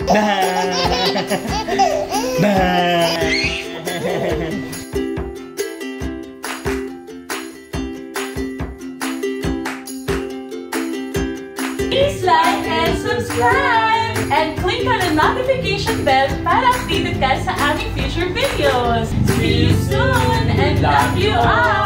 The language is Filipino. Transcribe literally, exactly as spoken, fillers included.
Please like and subscribe! And click on the notification bell para updated ka sa aming future videos. See you soon and love you all!